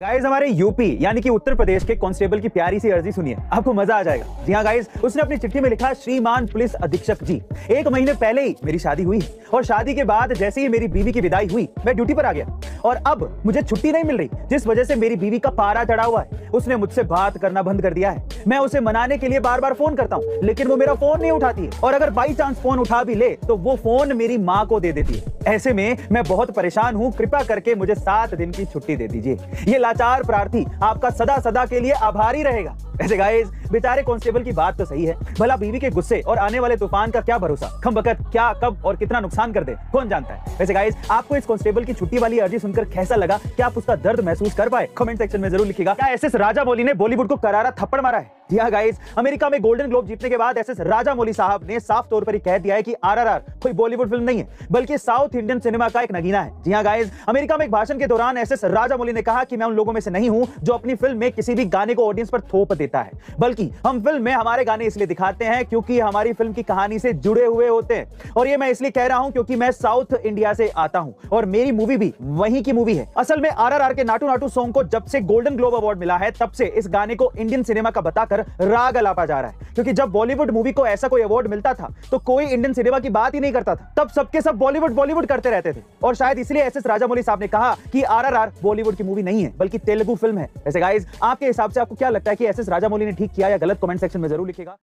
Guys हमारे UP यानी कि उत्तर प्रदेश के कांस्टेबल की प्यारी सी अर्जी सुनिए, आपको मजा आ जाएगा। जी हाँ गाइस, उसने अपनी चिट्ठी में लिखा, श्रीमान पुलिस अधीक्षक जी, 1 महीने पहले ही मेरी शादी हुई और शादी के बाद जैसे ही मेरी बीवी की विदाई हुई मैं ड्यूटी पर आ गया और अब मुझे छुट्टी नहीं मिल रही, जिस वजह से मेरी बीवी का पारा चढ़ा हुआ है। उसने मुझसे बात करना बंद कर दिया है। मैं उसे मनाने के लिए बार बार फोन करता हूँ लेकिन वो मेरा फोन नहीं उठाती है और अगर बाई चांस फोन उठा भी ले तो वो फोन मेरी माँ को दे देती है। ऐसे में मैं बहुत परेशान हूँ, कृपया करके मुझे 7 दिन की छुट्टी दे दीजिए। ये लाचार प्रार्थी आपका सदा सदा के लिए आभारी रहेगा। ऐसे गाइस, बेचारे कांस्टेबल की बात तो सही है, भला बीवी के गुस्से और आने वाले तूफान का क्या भरोसा, खम बखत क्या कब और कितना नुकसान कर दे कौन जानता है। वैसे गाइस, आपको इस कांस्टेबल की छुट्टी वाली अर्जी सुनकर कैसा लगा? क्या आप उसका दर्द महसूस कर पाए? कमेंट सेक्शन में जरूर लिखिएगा। क्या एसएस राजामौली ने बॉलीवुड को करारा थप्पड़ मारा है? जी हाँ गाइस, अमेरिका में गोल्डन ग्लोब जीतने के बाद एसएस राजामौली साहब ने साफ तौर पर ही कह दिया है कि आरआरआर कोई बॉलीवुड फिल्म नहीं है बल्कि साउथ इंडियन सिनेमा का एक नगीना है। जी हाँ गाइस, अमेरिका में एक भाषण के दौरान एसएस राजामौली ने कहा कि मैं उन लोगों में से नहीं हूं जो अपनी फिल्म में किसी भी गाने को ऑडियंस पर थोप देता है, बल्कि हम फिल्म में हमारे गाने इसलिए दिखाते हैं क्योंकि हमारी फिल्म की कहानी से जुड़े हुए होते हैं। और ये मैं इसलिए कह रहा हूं क्योंकि मैं साउथ इंडिया से आता हूं और मेरी मूवी भी वहीं की मूवी है। असल में आरआरआर के नाटू नाटू सॉन्ग को जब से गोल्डन ग्लोब अवार्ड मिला है तब से इस गाने को इंडियन सिनेमा का बताकर राग अलापा जा रहा है, क्योंकि जब बॉलीवुड मूवी को ऐसा कोई अवार्ड मिलता था तो कोई इंडियन सिनेमा की बात ही नहीं करता था, तब सबके सब बॉलीवुड करते रहते थे। और शायद इसलिए एसएस राजामौली साहब ने कहा कि आरआरआर बॉलीवुड की मूवी नहीं है बल्कि तेलुगु फिल्म है। वैसे गाइस, आपके हिसाब से आपको क्या लगता है कि एसएस राजामौली ने ठीक किया या गलत? कमेंट सेक्शन में जरूर लिखिएगा।